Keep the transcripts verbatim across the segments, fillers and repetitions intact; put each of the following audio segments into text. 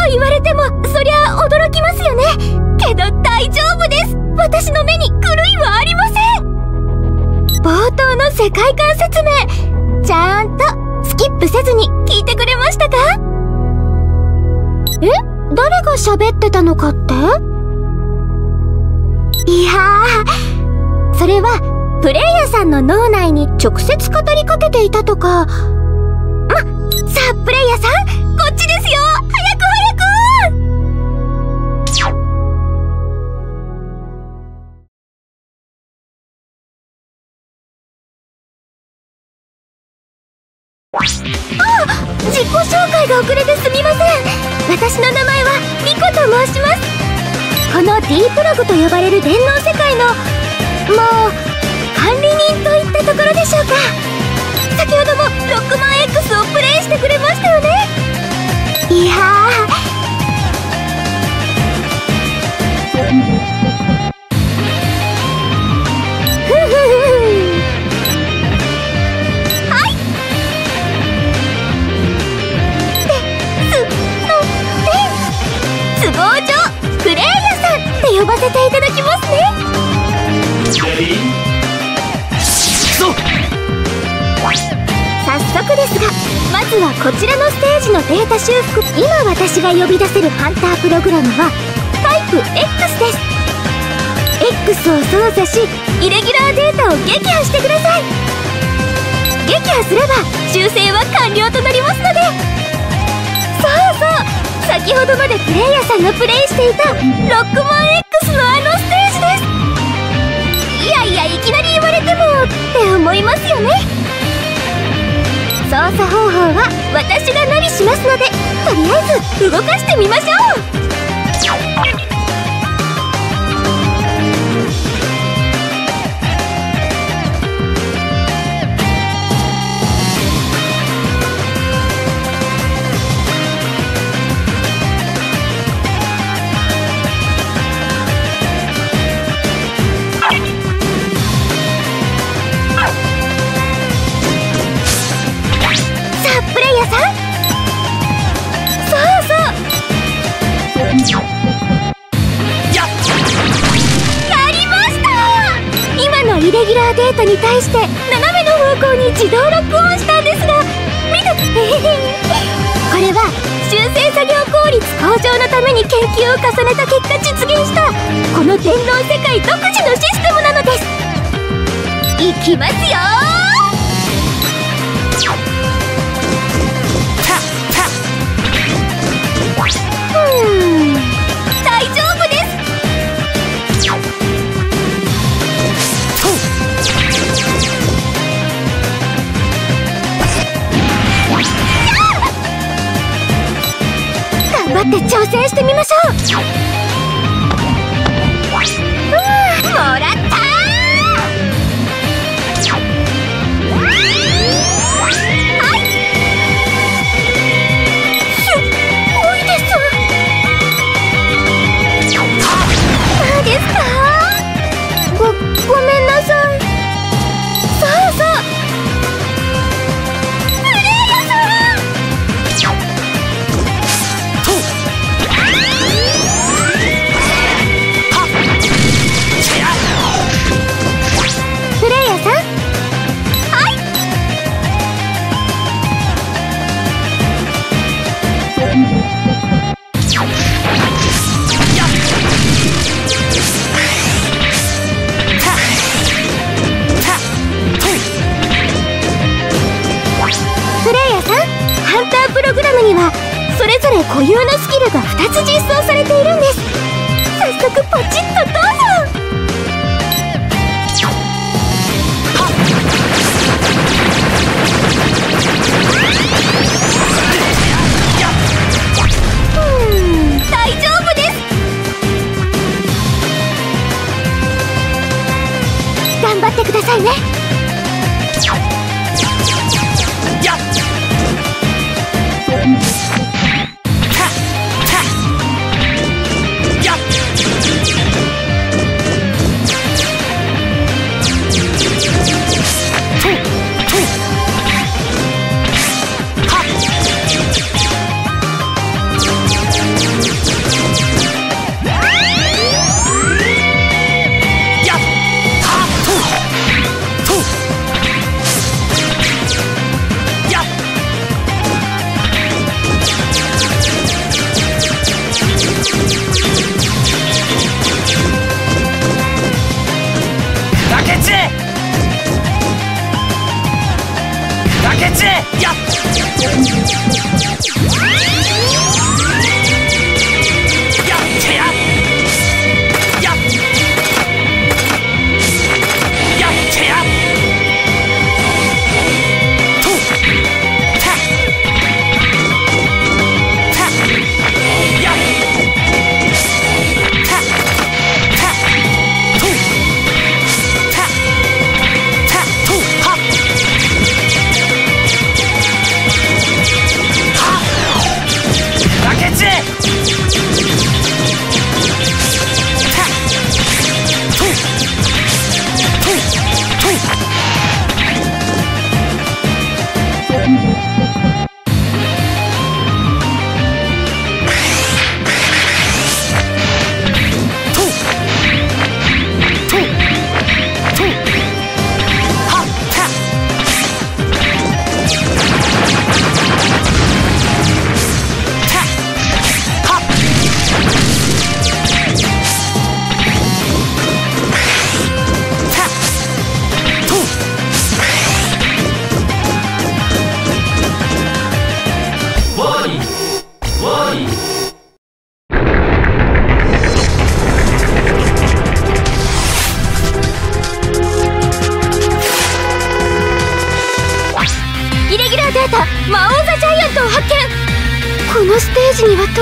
言われてもそりゃ驚きますよね。けど大丈夫です。私の目に狂いはありません。冒頭の世界観説明ちゃんとスキップせずに聞いてくれましたか？え？誰が喋ってたのかって？いやー、それはプレイヤーさんの脳内に直接語りかけていたとか。ま、さあプレイヤーさん、こっちですよ。早く早く。あ、自己紹介が遅れてすみません。私の名前はリコと申します。この D プログと呼ばれる電脳世界のもう管理人といったところでしょうか。先ほどもロックマン X をプレイしてくれましたよね。いやーふふふはいですので都合上プレイヤーさんって呼ばせていただきますね。早速ですが、まずはこちらのステージのデータ修復。今私が呼び出せるハンタープログラムはタイプ X です。 X を操作しイレギュラーデータを撃破してください。撃破すれば修正は完了となりますので。そうそう、先ほどまでプレイヤーさんがプレイしていたロックマン X のあのステージです。いやいや、いきなり言われてもって思いますよね。操作方法は私がナビしますので、とりあえず動かしてみましょう。イレギュラーデータに対して斜めの方向に自動ロックオンしたんですが、見てこれは修正作業効率向上のために研究を重ねた結果実現したこの電脳世界独自のシステムなのです。いきますよー。うん、大丈夫です。頑張って挑戦してみましょう。うん、もらったー。はい、すごいです。何ですか？ご、ごめんなさい。そうそう、プレイヤーさん。プレイヤーさん、はい。プレイヤーさん、ハンタープログラムにはそれぞれ固有のスキルがふたつ実装されているんです。早速ポチッとどうぞ。うん、大丈夫です。頑張ってくださいね。やっプ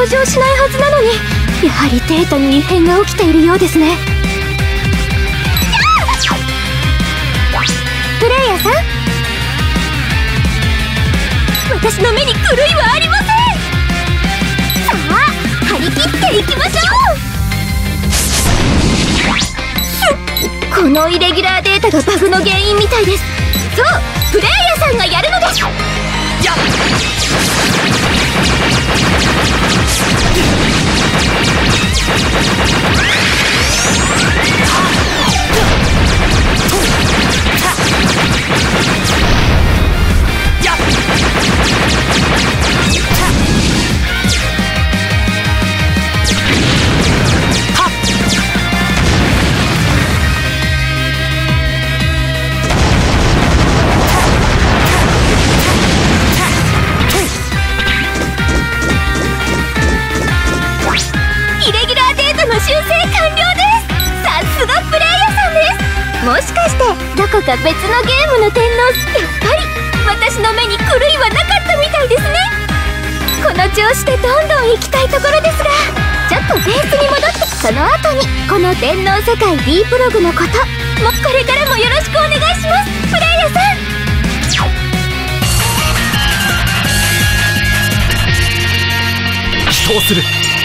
登場しないはずなのに、やはりデータに異変が起きているようですね。プレイヤーさん、私の目に狂いはありません。さあ張り切っていきましょう。このイレギュラーデータがバグの原因みたいです。そう、プレイヤーさんがやるのです。やっ修正完了です。さすがプレイヤーさんです。もしかしてどこか別のゲームの天皇、やっぱり私の目に狂いはなかったみたいですね。この調子でどんどん行きたいところですが、ちょっとベースに戻って、その後にこの天皇世界 D プログのこともこれからもよろしくお願いします、プレイヤーさん。 祈祷する。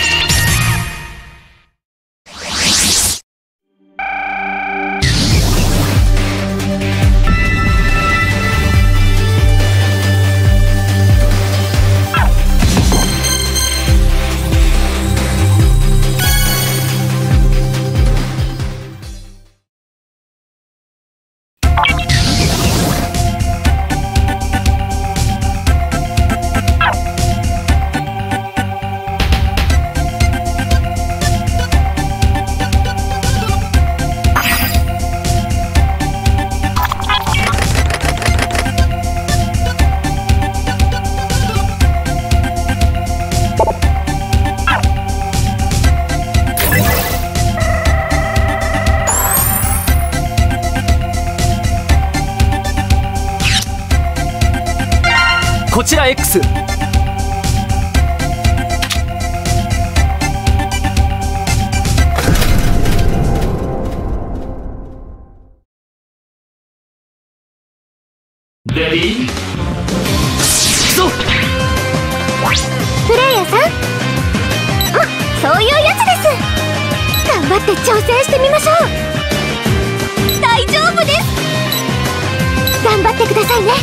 こちら X。 レディー、そう。 プレイヤーさん、あ、そういうやつです。頑張って挑戦してみましょう。大丈夫です。頑張ってくださいね。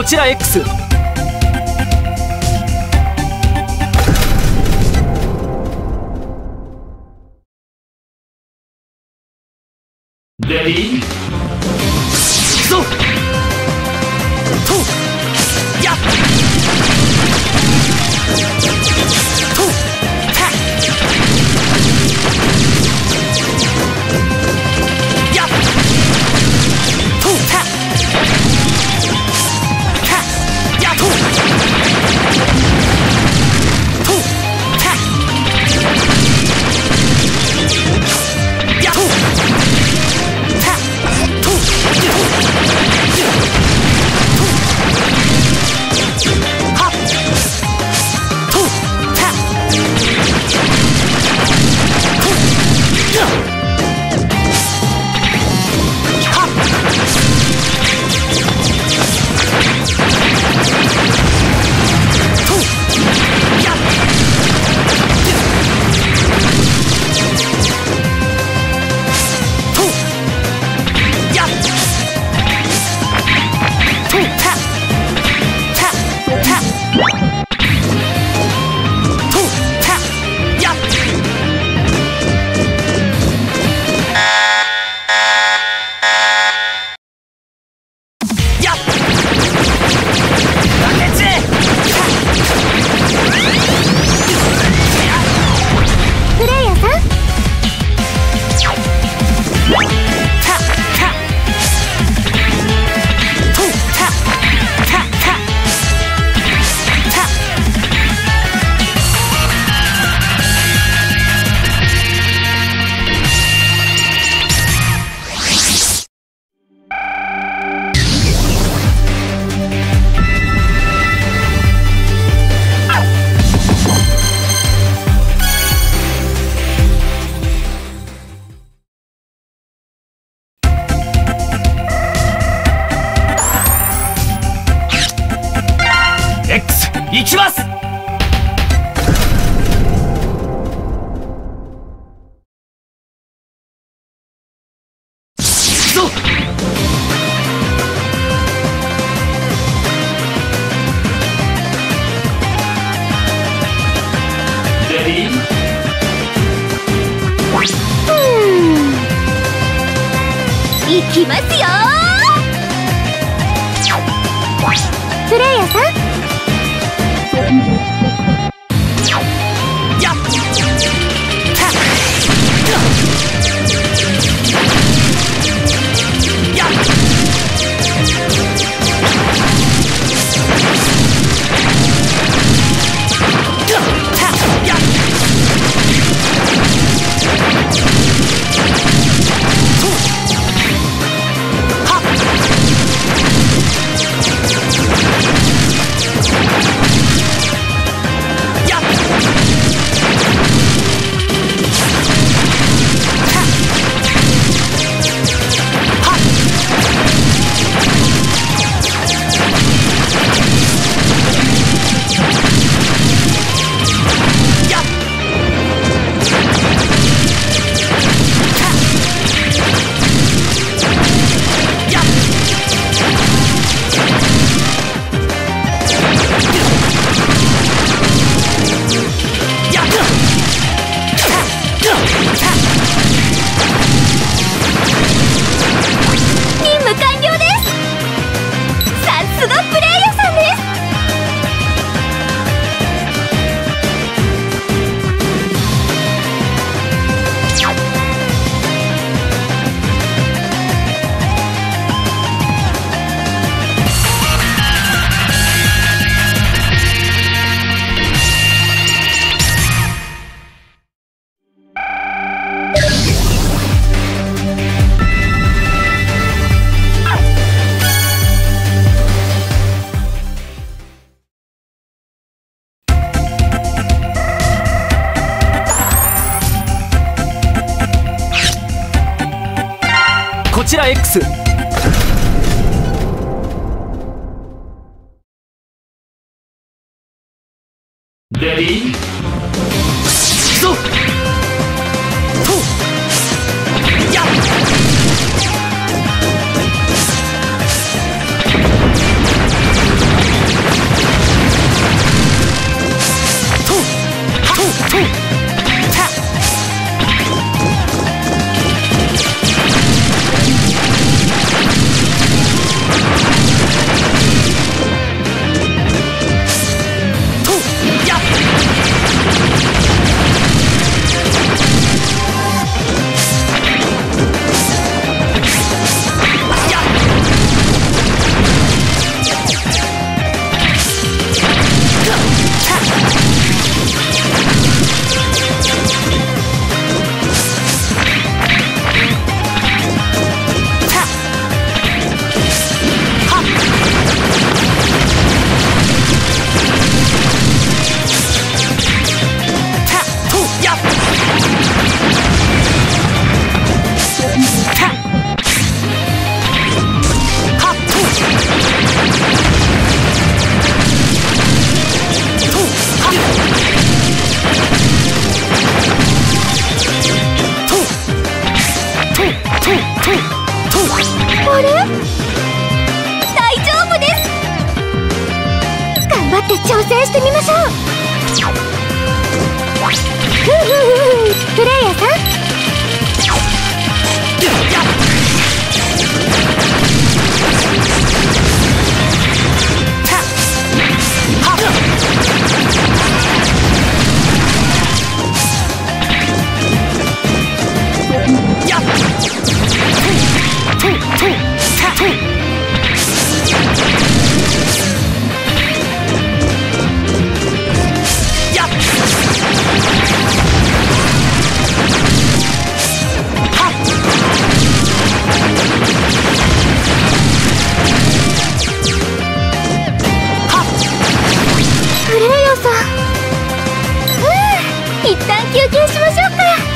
ちら X。 レディー行くぞ。とやっとたやっとたたやっととたやっと行きます。行くぞ。レディー行きますよ。プレイヤーさん、 やっやっこちら X。 レディー行くぞ。とやっあれ？大丈夫です。頑張って挑戦してみましょう。ふんふんふんふん、プレイヤーさん。一旦休憩しましょうか。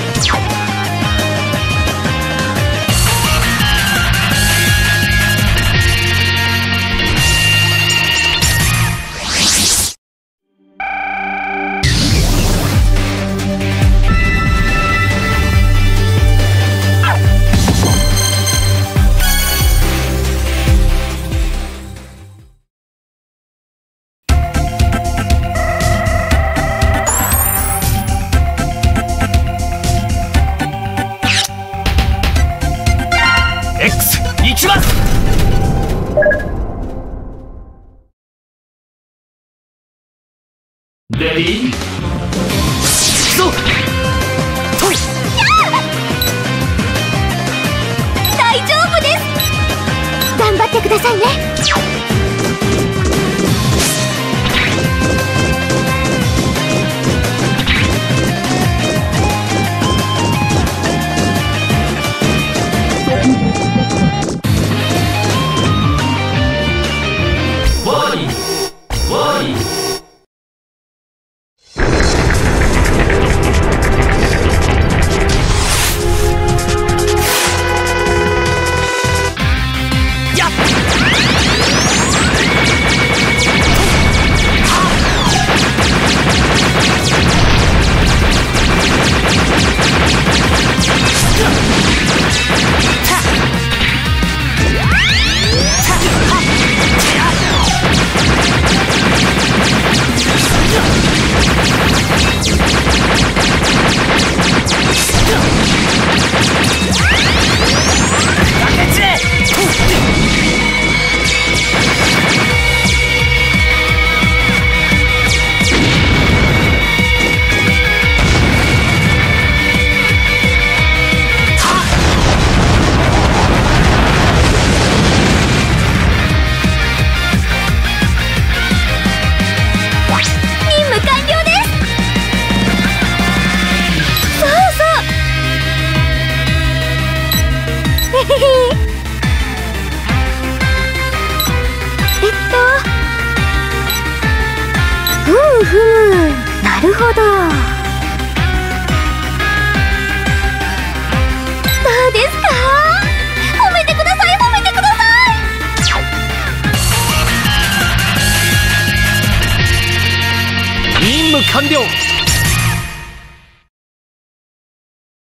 X 行きます。レディーゴー。 大丈夫です。頑張ってくださいね。ふむ、なるほど。どうですか？褒めてください、褒めてください。任務完了。